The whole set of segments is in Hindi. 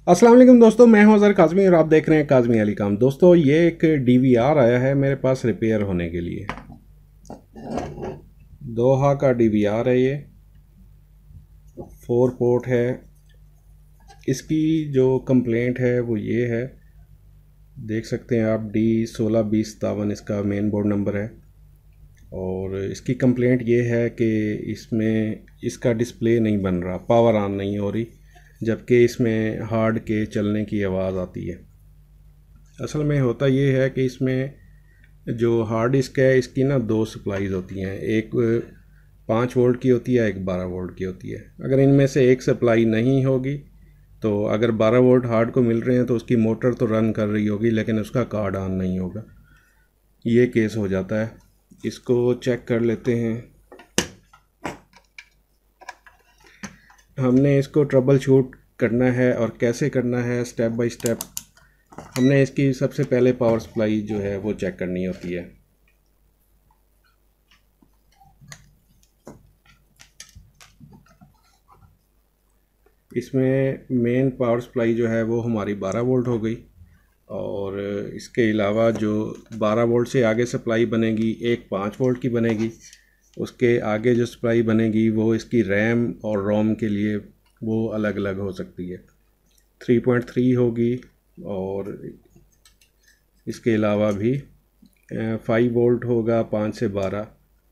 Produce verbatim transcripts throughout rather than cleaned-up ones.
अस्सलाम वालेकुम दोस्तों, मैं हूं अज़हर काज़मी और आप देख रहे हैं काज़मी अली काम। दोस्तों ये एक डीवीआर आया है मेरे पास रिपेयर होने के लिए। दोहा का डीवीआर है ये, फोर पोर्ट है। इसकी जो कंप्लेंट है वो ये है, देख सकते हैं आप, डी सोलह बीस सतावन इसका मेन बोर्ड नंबर है। और इसकी कंप्लेंट ये है कि इसमें इसका डिस्प्ले नहीं बन रहा, पावर ऑन नहीं हो रही, जबकि इसमें हार्ड के चलने की आवाज़ आती है। असल में होता ये है कि इसमें जो हार्ड डिस्क है इसकी ना दो सप्लाईज होती हैं, एक पाँच वोल्ट की होती है, एक बारह वोल्ट की होती है। अगर इनमें से एक सप्लाई नहीं होगी तो अगर बारह वोल्ट हार्ड को मिल रहे हैं तो उसकी मोटर तो रन कर रही होगी लेकिन उसका कार्ड ऑन नहीं होगा। ये केस हो जाता है। इसको चेक कर लेते हैं। हमने इसको ट्रबल शूट करना है और कैसे करना है, स्टेप बाय स्टेप। हमने इसकी सबसे पहले पावर सप्लाई जो है वो चेक करनी होती है। इसमें मेन पावर सप्लाई जो है वो हमारी बारह वोल्ट हो गई, और इसके अलावा जो बारह वोल्ट से आगे सप्लाई बनेगी एक पाँच वोल्ट की बनेगी। उसके आगे जो सप्लाई बनेगी वो इसकी रैम और रोम के लिए वो अलग अलग हो सकती है, थ्री पॉइंट थ्री होगी। और इसके अलावा भी फाइव वोल्ट होगा, पाँच से बारह।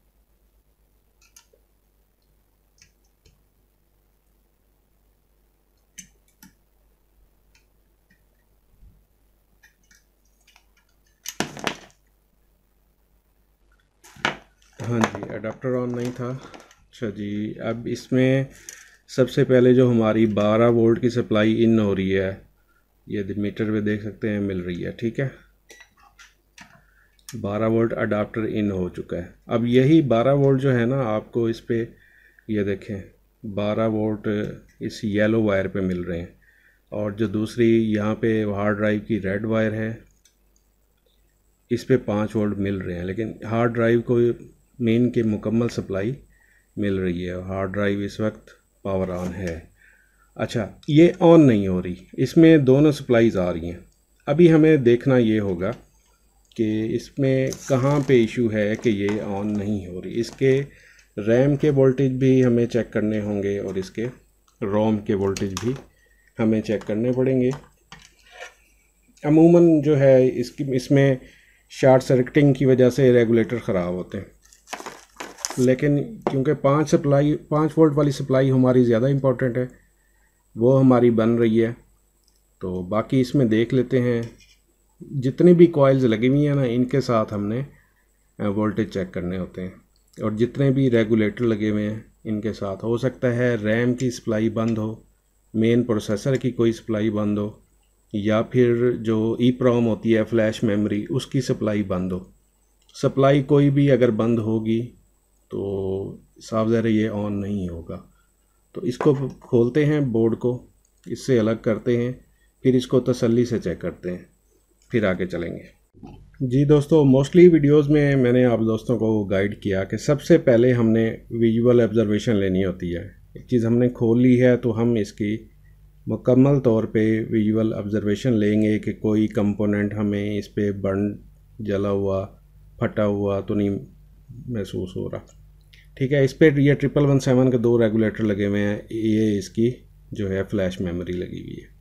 हाँ जी, अडाप्टर ऑन नहीं था। अच्छा जी, अब इसमें सबसे पहले जो हमारी बारह वोल्ट की सप्लाई इन हो रही है, ये मीटर पे देख सकते हैं मिल रही है, ठीक है। बारह वोल्ट अडाप्टर इन हो चुका है। अब यही बारह वोल्ट जो है ना, आपको इस पे ये देखें बारह वोल्ट इस येलो वायर पे मिल रहे हैं, और जो दूसरी यहाँ पे हार्ड ड्राइव की रेड वायर है इस पे पाँच वोल्ट मिल रहे हैं, लेकिन हार्ड ड्राइव को मेन के मुकम्मल सप्लाई मिल रही है। हार्ड ड्राइव इस वक्त पावर ऑन है। अच्छा, ये ऑन नहीं हो रही, इसमें दोनों सप्लाईज आ रही हैं। अभी हमें देखना ये होगा कि इसमें कहाँ पे इशू है कि ये ऑन नहीं हो रही। इसके रैम के वोल्टेज भी हमें चेक करने होंगे और इसके रोम के वोल्टेज भी हमें चेक करने पड़ेंगे। अमूमन जो है इसकी इसमें शॉर्ट सर्किटिंग की वजह से रेगुलेटर ख़राब होते हैं, लेकिन क्योंकि पाँच सप्लाई पाँच वोल्ट वाली सप्लाई हमारी ज़्यादा इम्पोर्टेंट है, वो हमारी बन रही है। तो बाकी इसमें देख लेते हैं, जितनी भी कॉइल्स लगी हुई हैं ना इनके साथ हमने वोल्टेज चेक करने होते हैं, और जितने भी रेगुलेटर लगे हुए हैं इनके साथ। हो सकता है रैम की सप्लाई बंद हो, मेन प्रोसेसर की कोई सप्लाई बंद हो, या फिर जो ई प्रॉम होती है फ्लैश मेमोरी उसकी सप्लाई बंद हो। सप्लाई कोई भी अगर बंद होगी तो साफ ज़ाहिर ये ऑन नहीं होगा। तो इसको खोलते हैं, बोर्ड को इससे अलग करते हैं, फिर इसको तसल्ली से चेक करते हैं, फिर आगे चलेंगे। जी दोस्तों, मोस्टली वीडियोस में मैंने आप दोस्तों को गाइड किया कि सबसे पहले हमने विजुअल ऑब्जर्वेशन लेनी होती है। एक चीज़ हमने खोल ली है तो हम इसकी मुकम्मल तौर पे विजुअल ऑब्जर्वेशन लेंगे कि कोई कंपोनेंट हमें इस पे बर्न, जला हुआ, फटा हुआ तो नहीं महसूस हो रहा, ठीक है। इस पर ये ट्रिपल वन सेवन के दो रेगुलेटर लगे हुए हैं, ये इसकी जो है फ्लैश मेमोरी लगी हुई है।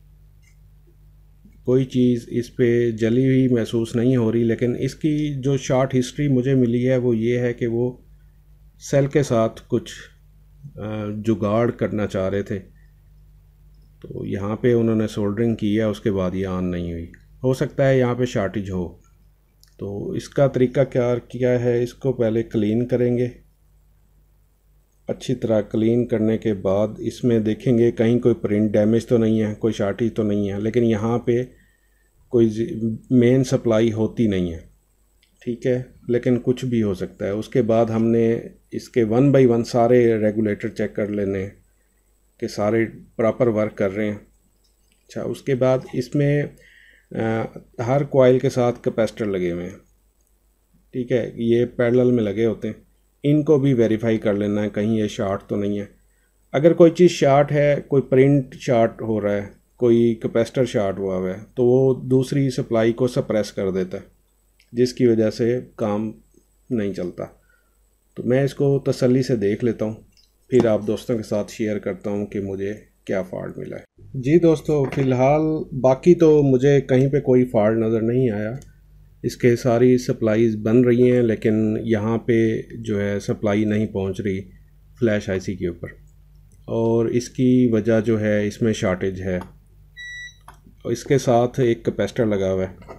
कोई चीज़ इस पे जली हुई महसूस नहीं हो रही, लेकिन इसकी जो शॉर्ट हिस्ट्री मुझे मिली है वो ये है कि वो सेल के साथ कुछ जुगाड़ करना चाह रहे थे, तो यहाँ पे उन्होंने सोल्डरिंग की है, उसके बाद ये ऑन नहीं हुई। हो सकता है यहाँ पे शॉर्टेज हो। तो इसका तरीका क्या क्या है, इसको पहले क्लीन करेंगे। अच्छी तरह क्लीन करने के बाद इसमें देखेंगे कहीं कोई प्रिंट डैमेज तो नहीं है, कोई शॉर्टेज तो नहीं है, लेकिन यहाँ पे कोई मेन सप्लाई होती नहीं है, ठीक है, लेकिन कुछ भी हो सकता है। उसके बाद हमने इसके वन बाय वन सारे रेगुलेटर चेक कर लेने कि सारे प्रॉपर वर्क कर रहे हैं। अच्छा, उसके बाद इसमें आ, हर कॉइल के साथ कैपेसिटर लगे हुए हैं, ठीक है, ये पैरेलल में लगे होते हैं। इनको भी वेरीफाई कर लेना है कहीं ये शार्ट तो नहीं है। अगर कोई चीज़ शार्ट है, कोई प्रिंट शार्ट हो रहा है कोई कैपेसिटर शॉर्ट हुआ हुआ है तो वो दूसरी सप्लाई को सप्रेस कर देता है, जिसकी वजह से काम नहीं चलता। तो मैं इसको तसल्ली से देख लेता हूँ, फिर आप दोस्तों के साथ शेयर करता हूँ कि मुझे क्या फॉल्ट मिला है। जी दोस्तों, फ़िलहाल बाकी तो मुझे कहीं पे कोई फॉल्ट नज़र नहीं आया। इसके सारी सप्लाईज बन रही हैं, लेकिन यहाँ पे जो है सप्लाई नहीं पहुँच रही फ्लैश आईसी के ऊपर, और इसकी वजह जो है इसमें शॉर्टेज है। और इसके साथ एक कैपेसिटर लगा हुआ है,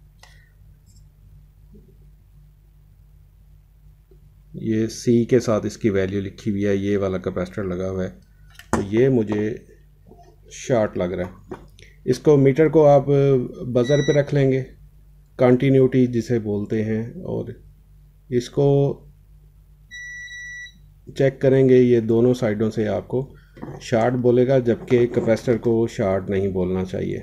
ये सी के साथ इसकी वैल्यू लिखी हुई है, ये वाला कैपेसिटर लगा हुआ है, तो ये मुझे शॉर्ट लग रहा है। इसको मीटर को आप बज़र पे रख लेंगे, कंटिन्यूटी जिसे बोलते हैं, और इसको चेक करेंगे। ये दोनों साइडों से आपको शॉर्ट बोलेगा, जबकि कैपेसिटर को शॉर्ट नहीं बोलना चाहिए।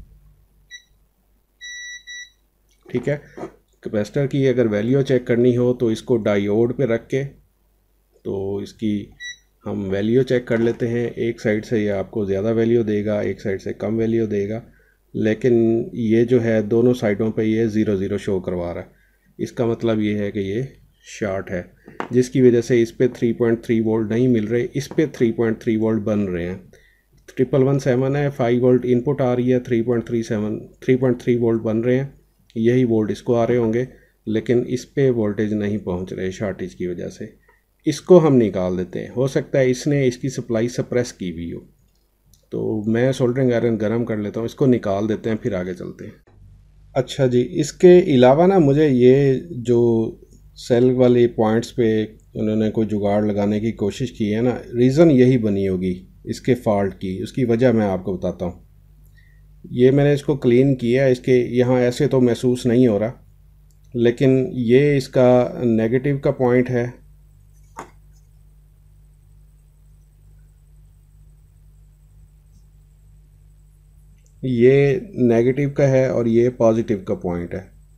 ठीक है, कैपेसिटर की अगर वैल्यू चेक करनी हो तो इसको डायोड पे रख के तो इसकी हम वैल्यू चेक कर लेते हैं। एक साइड से ये आपको ज़्यादा वैल्यू देगा, एक साइड से कम वैल्यू देगा, लेकिन ये जो है दोनों साइडों पे ये ज़ीरो ज़ीरो शो करवा रहा है। इसका मतलब ये है कि ये शॉर्ट है, जिसकी वजह से इस पे थ्री पॉइंट थ्री वोल्ट नहीं मिल रहे, इस पे थ्री पॉइंट थ्री वोल्ट बन रहे हैं। ट्रिपल वन सेवन है, फाइव वोल्ट इनपुट आ रही है, three point three seven three point three volt बन रहे हैं, यही वोल्ट इसको आ रहे होंगे, लेकिन इस पे वोल्टेज नहीं पहुंच रहे शॉर्टेज की वजह से। इसको हम निकाल देते हैं, हो सकता है इसने इसकी सप्लाई सप्रेस की हुई हो। तो मैं सोल्डरिंग आयरन गर्म कर लेता हूँ, इसको निकाल देते हैं, फिर आगे चलते हैं। अच्छा जी, इसके अलावा ना मुझे ये जो सेल वाले पॉइंट्स पे उन्होंने कोई जुगाड़ लगाने की कोशिश की है ना, रीज़न यही बनी होगी इसके फॉल्ट की। उसकी वजह मैं आपको बताता हूँ। ये मैंने इसको क्लीन किया, इसके यहाँ ऐसे तो महसूस नहीं हो रहा, लेकिन ये इसका नेगेटिव का पॉइंट है। ये नेगेटिव का है और ये पॉजिटिव का पॉइंट है।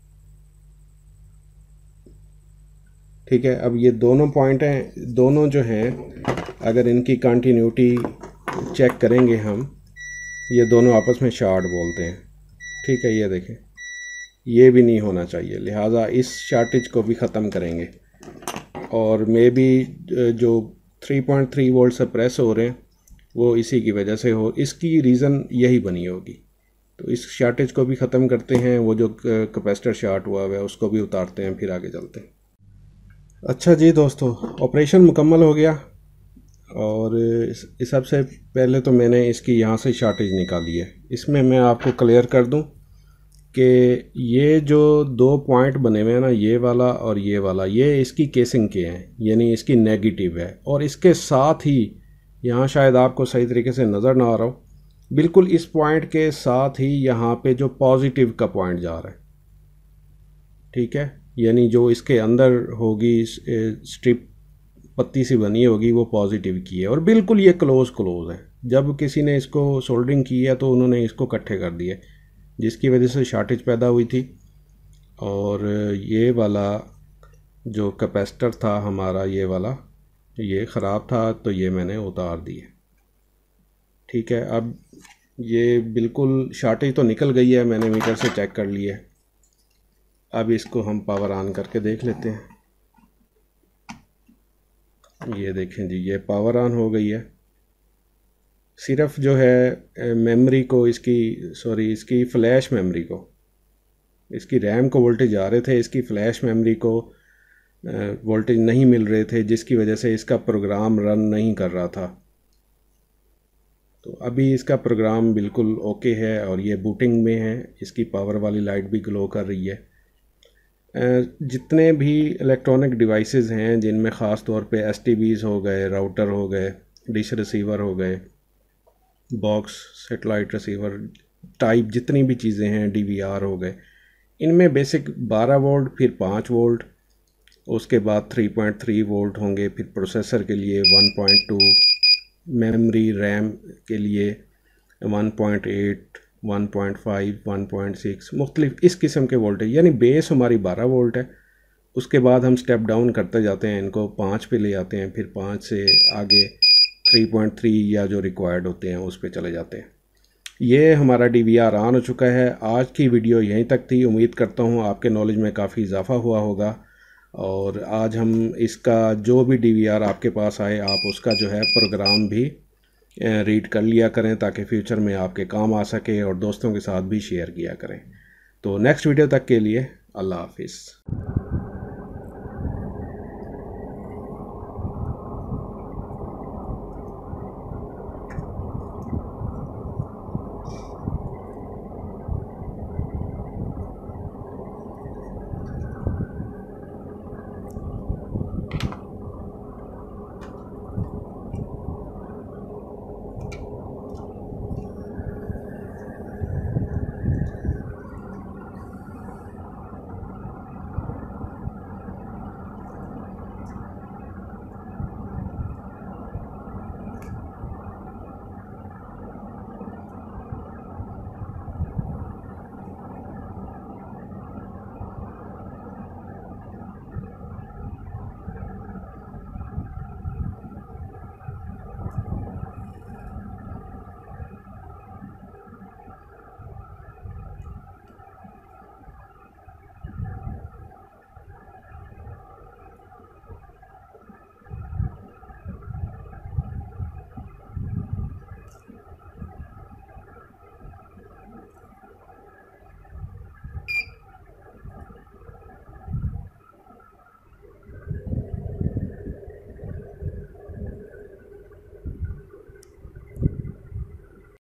ठीक है, अब ये दोनों पॉइंट हैं, दोनों जो हैं अगर इनकी कंटिन्यूटी चेक करेंगे हम, ये दोनों आपस में शॉर्ट बोलते हैं। ठीक है, ये देखें, ये भी नहीं होना चाहिए, लिहाजा इस शॉर्टेज को भी ख़त्म करेंगे। और मे बी जो थ्री पॉइंट थ्री वोल्ट से प्रेस हो रहे हैं वो इसी की वजह से हो, इसकी रीज़न यही बनी होगी। तो इस शॉर्टेज को भी ख़त्म करते हैं, वो जो कैपेसिटर शॉर्ट हुआ है उसको भी उतारते हैं, फिर आगे चलते हैं। अच्छा जी दोस्तों, ऑपरेशन मुकम्मल हो गया, और इस, इस सबसे पहले तो मैंने इसकी यहाँ से शॉर्टेज निकाली है। इसमें मैं आपको क्लियर कर दूं कि ये जो दो पॉइंट बने हुए हैं ना, ये वाला और ये वाला, ये इसकी केसिंग के हैं, यानी इसकी नेगेटिव है। और इसके साथ ही यहाँ शायद आपको सही तरीके से नज़र ना आ रहा हो, बिल्कुल इस पॉइंट के साथ ही यहाँ पे जो पॉजिटिव का पॉइंट जा रहा है। ठीक है, यानी जो इसके अंदर होगी स्ट्रिप पत्ती सी बनी होगी वो पॉजिटिव की है, और बिल्कुल ये क्लोज क्लोज है। जब किसी ने इसको सोल्डरिंग की है तो उन्होंने इसको इकट्ठे कर दिए, जिसकी वजह से शॉर्टेज पैदा हुई थी। और ये वाला जो कैपेसिटर था हमारा, ये वाला ये ख़राब था, तो ये मैंने उतार दिए। ठीक है, अब ये बिल्कुल शॉर्टेज तो निकल गई है, मैंने मीटर से चेक कर लिया। अब इसको हम पावर ऑन करके देख लेते हैं। ये देखें जी, ये पावर ऑन हो गई है। सिर्फ जो है मेमोरी को, इसकी सॉरी इसकी फ़्लैश मेमोरी को, इसकी रैम को वोल्टेज आ रहे थे, इसकी फ़्लैश मेमोरी को वोल्टेज नहीं मिल रहे थे, जिसकी वजह से इसका प्रोग्राम रन नहीं कर रहा था। तो अभी इसका प्रोग्राम बिल्कुल ओके है और ये बूटिंग में है। इसकी पावर वाली लाइट भी ग्लो कर रही है। जितने भी इलेक्ट्रॉनिक डिवाइसेस हैं जिनमें ख़ास तौर पे एस टी बीज़ हो गए, राउटर हो गए, डिश रिसीवर हो गए, बॉक्स सेटेलाइट रिसीवर टाइप जितनी भी चीज़ें हैं, डी वी आर हो गए, इनमें बेसिक बारह वोल्ट, फिर पाँच वोल्ट, उसके बाद थ्री पॉइंट थ्री वोल्ट होंगे, फिर प्रोसेसर के लिए one point two, memory RAM के लिए one point eight, one point five, one point six, मुख्तलिफ इस किस्म के वोल्टेज। यानी बेस हमारी बारह वोल्ट है। उसके बाद हम स्टेप डाउन करते जाते हैं, इनको पाँच पे ले आते हैं, फिर पाँच से आगे थ्री पॉइंट थ्री या जो रिक्वायर्ड होते हैं उस पे चले जाते हैं। ये हमारा डी वी आर ऑन हो चुका है। आज की वीडियो यहीं तक थी। उम्मीद करता हूँ आपके नॉलेज में काफ़ी इजाफा हुआ होगा। और आज हम इसका जो भी डी वी आर आपके पास आए आप उसका जो है प्रोग्राम भी रीड कर लिया करें, ताकि फ्यूचर में आपके काम आ सके और दोस्तों के साथ भी शेयर किया करें। तो नेक्स्ट वीडियो तक के लिए अल्लाह हाफिज़।